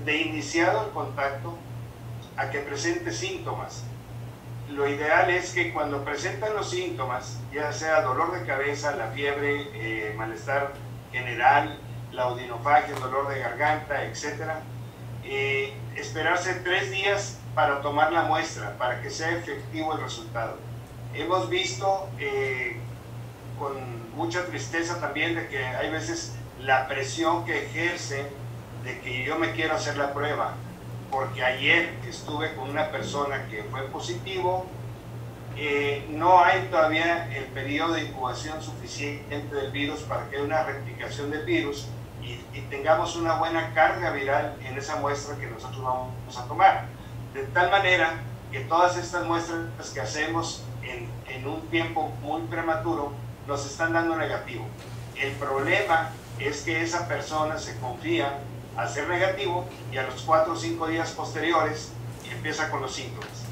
de iniciado el contacto a que presente síntomas. Lo ideal es que cuando presentan los síntomas, ya sea dolor de cabeza, la fiebre, malestar general, la odinofagia, dolor de garganta, etc., esperarse 3 días para tomar la muestra, para que sea efectivo el resultado. Hemos visto con mucha tristeza también de que hay veces la presión que ejerce de que yo me quiero hacer la prueba, porque ayer estuve con una persona que fue positivo, no hay todavía el periodo de incubación suficiente del virus para que haya una replicación del virus y tengamos una buena carga viral en esa muestra que nosotros vamos a tomar. De tal manera que todas estas muestras que hacemos en un tiempo muy prematuro nos están dando negativo. El problema es que esa persona se confía al ser negativo y a los 4 o 5 días posteriores empieza con los síntomas.